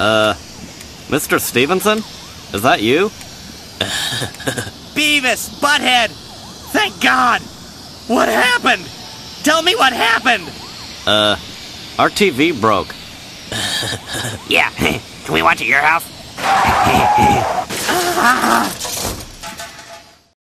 Mr. Stevenson? Is that you? Beavis, Butthead! Thank God! What happened? Tell me what happened! Our TV broke. Yeah, can we watch at your house?